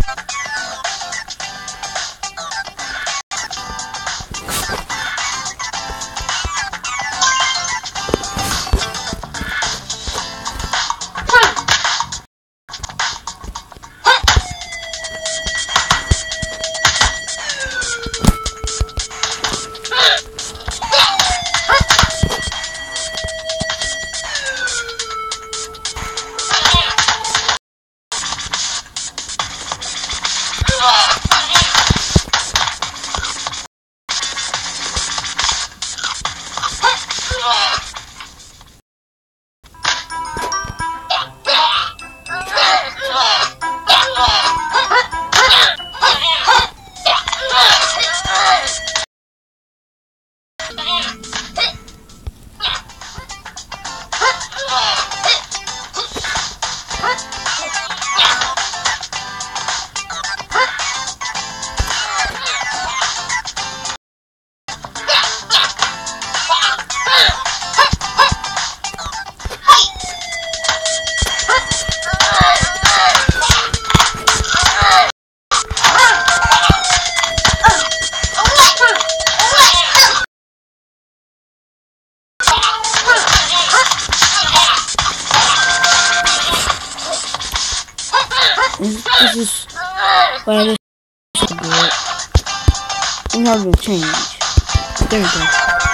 This is why this is so good. I'm not gonna change. There we go.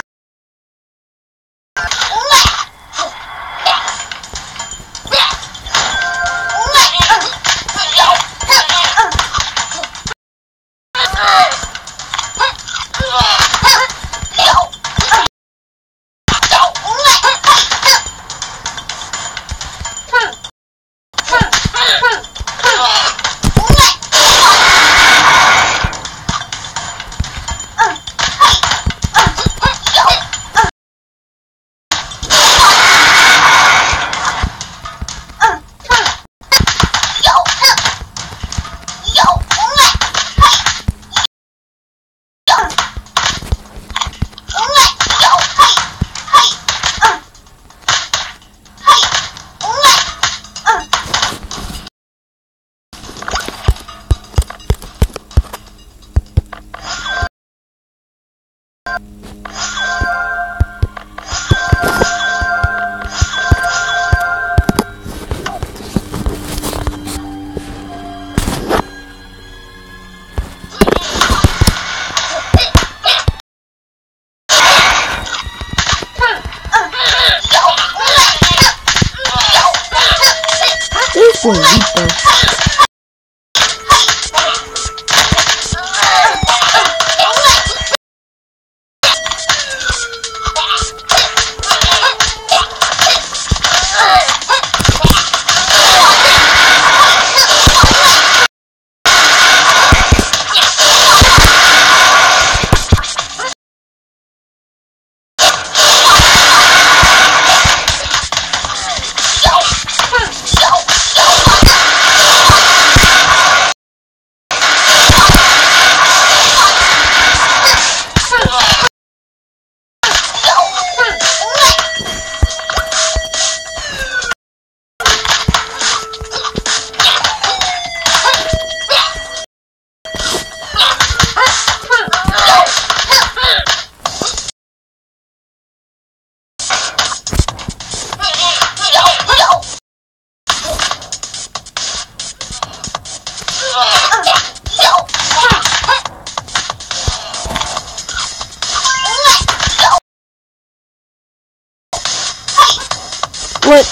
What?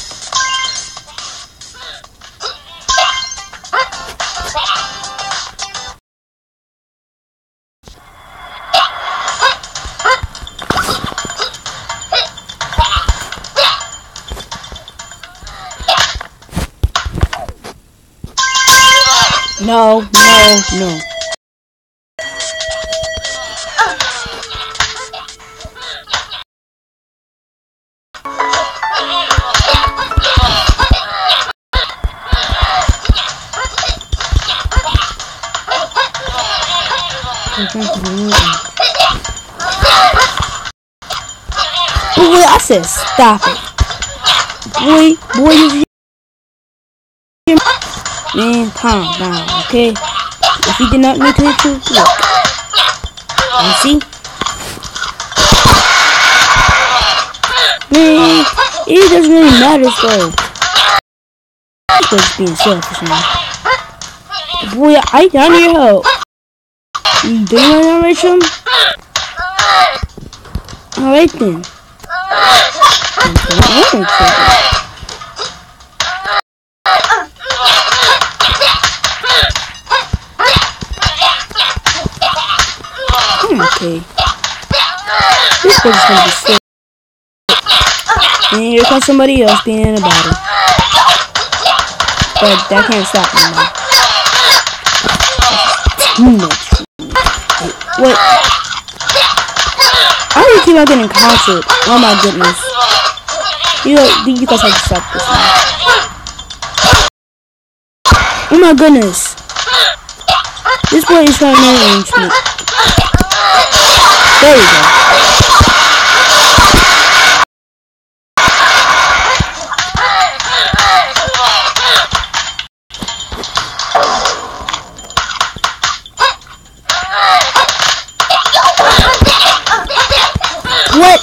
No, no, no. Boy, I said stop it. Boy, you Man, calm down, okay? If he did not mean to hit you, look. You see? Man, it doesn't really matter, though. I'm just being selfish, man. Boy, I need your help. You doing right now, Rachel? Alright then. Okay. This book's gonna be sick. And here comes somebody else being in a battle. But that can't stop me now. Too much. Wait. I really keep on getting conquered. Oh my goodness. You guys have to stop this now. Oh my goodness. This boy is trying to range me. There we go. What?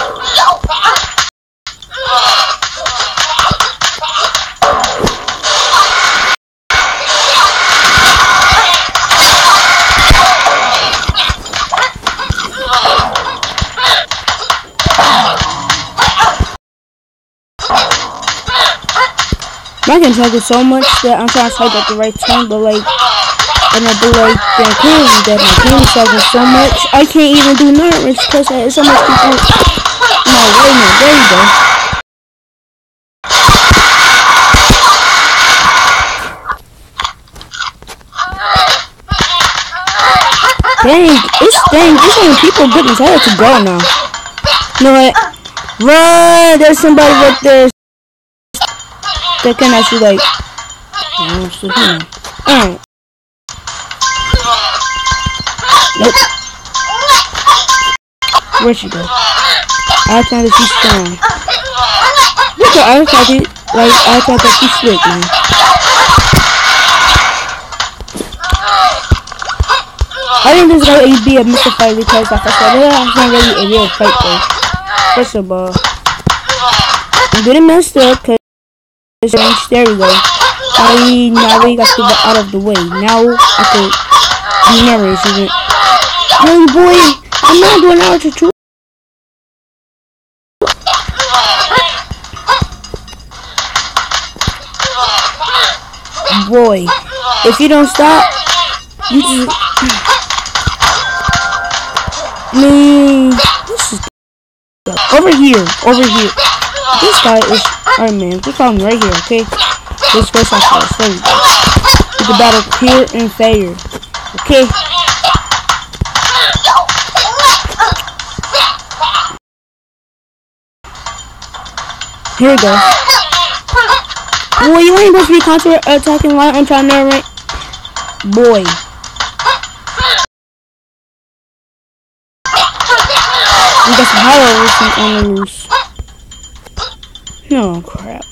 I can talk it so much that I'm trying to type at the right time, but like, and I do like, then clearly that my game is talking so much, I can't even do nervous because there's so much people. No, wait a minute, there you go. Dang, this many people, goodness, I have to go now. You know what? Run! There's somebody right there. That can actually like, alright. Nope. Where'd she go? I thought that she's strong. Look at I thought that she's slick, man. I think this is going to be a missile fight because like I said, it's not really a real fight though. First of all, I'm getting messed up because there we go. Now we got to get out of the way. Now I could be nervous. Hey boy, I'm not doing out to two. Boy, if you don't stop, you just this is over here. This guy is alright, man. Just follow me right here, okay? This first off first. There we go. It's a battle clear and fair. Okay. Here we go. Boy, you ain't supposed to be counter attacking while I'm trying to right. Boy. We got some hollows on the loose. No crap.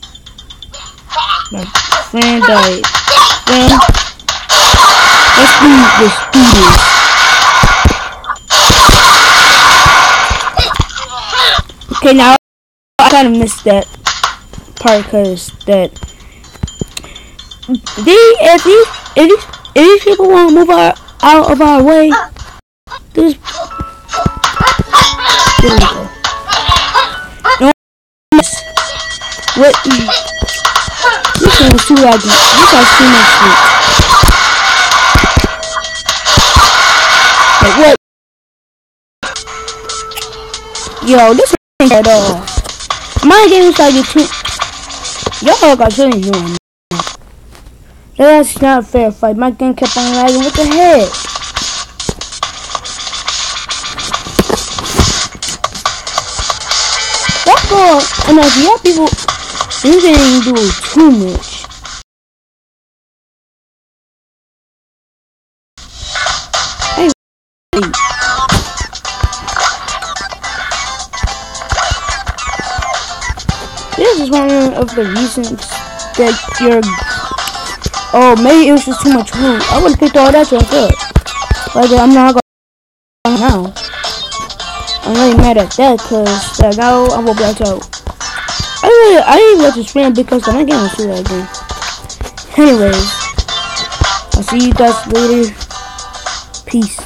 My friend died. Then let's do this. Okay, now I kind of missed that part because that if these people want to move out of our way, this. There we go. What? This thing is too laggy. This has too much sleep. Like what? Yo, this ain't at all. My game is like too. Y'all got something doing. That's not a fair fight. My game kept on lagging. What the heck? That's all. And if you have people. You didn't do too much. Hey. This is one of the reasons that Oh, maybe it was just too much loot. I would have picked all that junk up. But I'm not gonna now. I'm really mad at that because now I won't black out. I didn't let you spam because I'm not getting to that again. Anyways, I'll see you guys later. Peace.